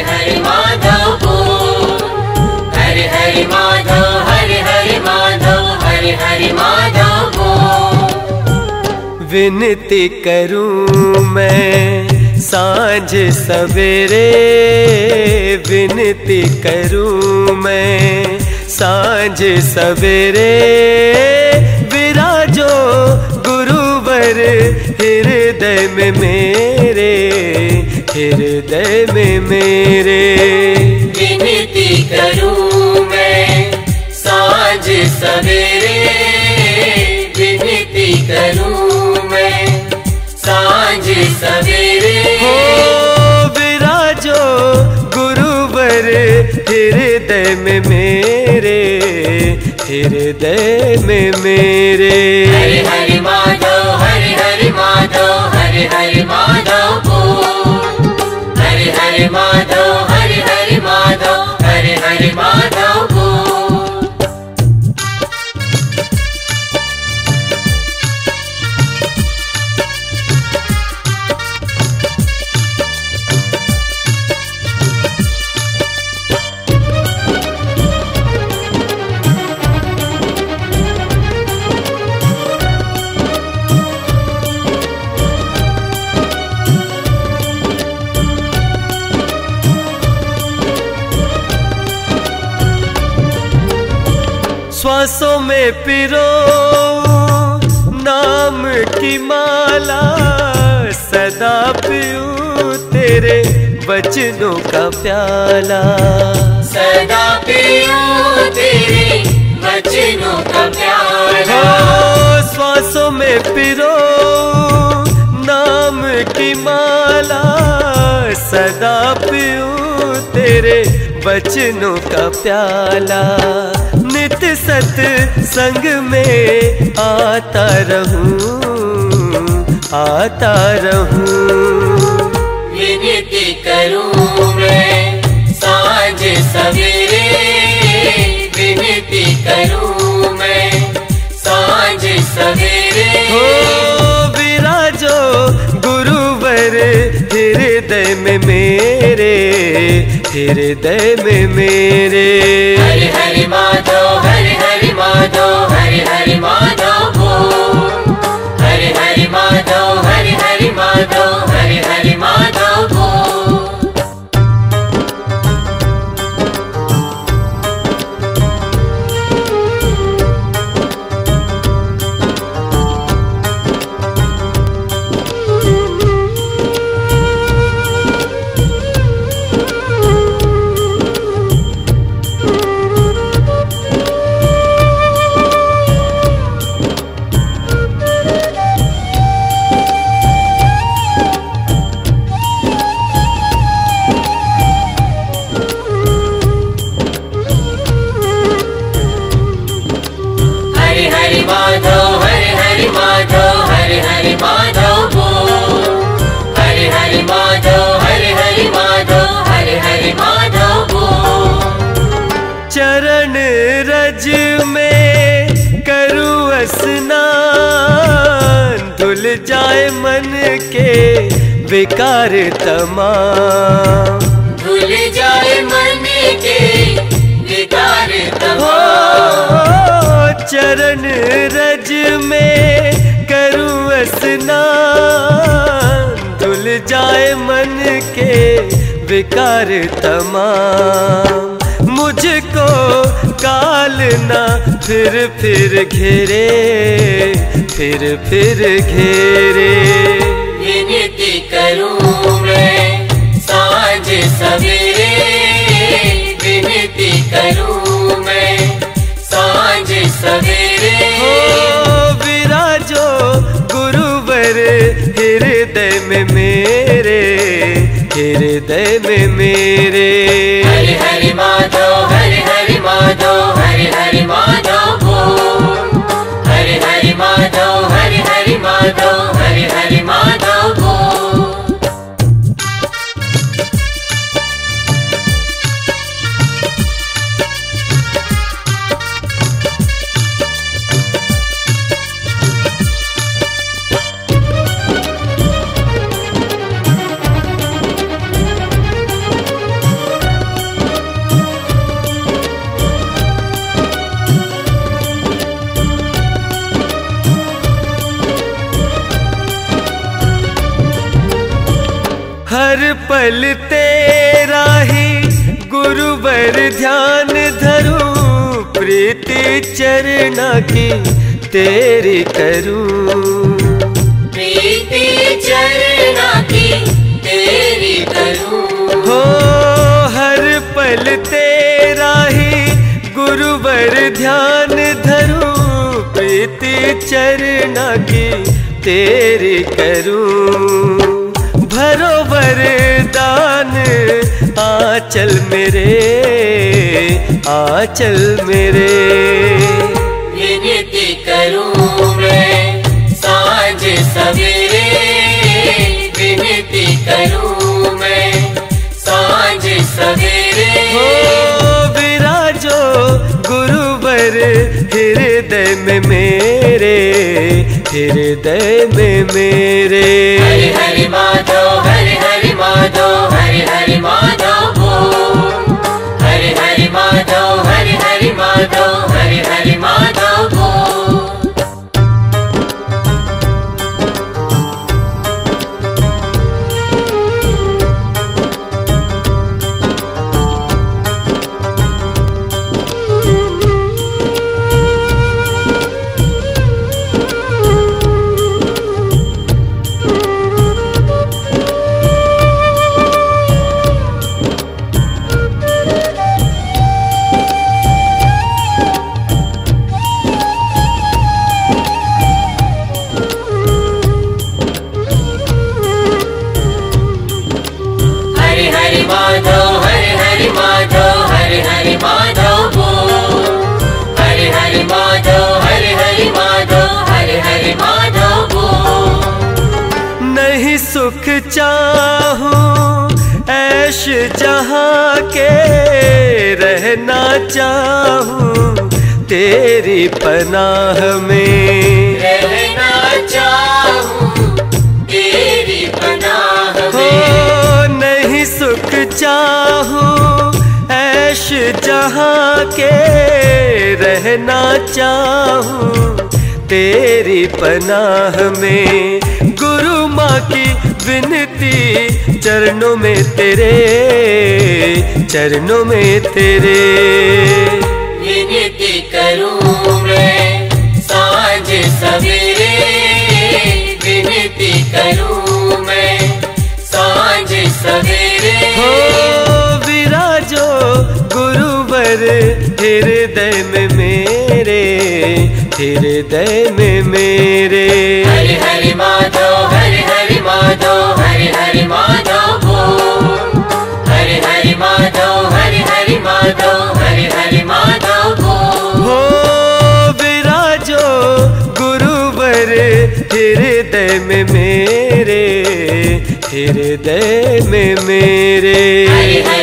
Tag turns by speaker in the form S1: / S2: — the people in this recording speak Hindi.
S1: हरे माधव बोल, हरे हरे माधव, हरे हरे माधव, हरे हरे माधव बोल।
S2: विनती करूं मैं सांझ सवेरे, विनती करूं मैं सांझ सवेरे, विराजो गुरुवर हृदय में मेरे, हृदय में मेरे।
S1: विनती करूं मैं सांझ सवेरे, विनती करूं मैं सांझ सवेरे।
S2: हो विराजो गुरुवर हृदय में मेरे, हृदय में मेरे।
S1: हरे हरे माधव, हरे हरे माधव, हरे हरे माधव बोल, हरे हरे माधव, हरे हरे माधव, हरे हरे माधव बोल।
S2: श्वासों में पिरो नाम की माला, सदा पीऊं तेरे वचनों का प्याला,
S1: सदा पीऊं तेरे वचनों का प्याला।
S2: हो श्वासों में पिरो नाम की माला, सदा पीऊं तेरे वचनों का प्याला। नित सत संग में आता रहूं, आता रहूं।
S1: विनती करूं मैं सांझ सवेरे, विनती करूं मैं सांझ सवेरे।
S2: हो विराजो गुरुवर हृदय में मेरे, हृदय में मेरे।
S1: हरे हरे माधव, हरे हरे माधव, हरे हरे माधव बोल, हरे हरे माधव, हरे हरे माधव, हरे हरे माधव बोल।
S2: चरण रज में करूँ स्नान, धुल जाए मन के विकार तमाम,
S1: धुल जाए मन के विकार तमाम।
S2: चरण रज में करूँ स्नान, धुल जाए मन के विकार तमाम। मुझको काल ना फिर घेरे, फिर घेरे।
S1: विनती करूं मैं सांझ सवेरे, विनती करूं मैं सांझ सवेरे।
S2: हो विराजो गुरुवर हृदय में मेरे, हृदय में मेरे।
S1: हरे हरे माधव, हरे हरे माधव, हरे हरे माधव बोल, हरे हरे माधव, हरे हरे माधव, हरे हरे माधव बोल।
S2: पल तेरा ही गुरुवर ध्यान धरूं, प्रीति चरना की तेरी करूं,
S1: प्रीति चरना की तेरी करूं।
S2: हो हर पल तेरा ही गुरुवर ध्यान धरूं, प्रीति चरना की तेरी करूं। भरो वरदान आंचल मेरे, आंचल मेरे।
S1: विनती करूं मैं साँझ सवेरे, विनती करूं मैं साँझ सवेरे।
S2: हो विराजो गुरुवर हृदय में मेरे, हृदय में मेरे।
S1: हरि हरि माधव, हरि हरि माधव, हरि हरि माधव बोल। हरि हरि माधव, हरि हरि माधव, हरि हरि माधव बोल।
S2: सुख चाहूं ऐश जहां के, रहना चाहूं तेरी पनाह में,
S1: रहना चाहूं तेरी पनाह में।
S2: हो नहीं सुख चाहूं ऐश जहां के, रहना चाहूं तेरी पनाह में। गुरु माँ की विनती चरणों में तेरे, चरणों में तेरे।
S1: विनती करूं मैं साँझ सवेरे, विनती करूं मैं साँझ सवेरे।
S2: हो विराजो गुरुवर हृदय में मेरे, हृदय में मेरे।
S1: हरि हरि माधव, हरि हरि माधव, हरि हरि माधव बोल। हरि हरि माधव, हरि हरि माधव, हरि हरि माधव बोल।
S2: हो विराजो गुरुवर हृदय में मेरे, हृदय में मेरे।
S1: हरि हरि